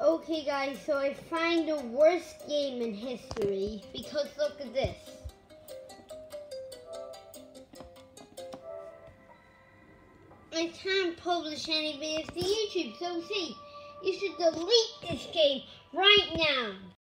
Okay guys, so I find the worst game in history because look at this. I can't publish any videos to YouTube, so see, you should delete this game right now.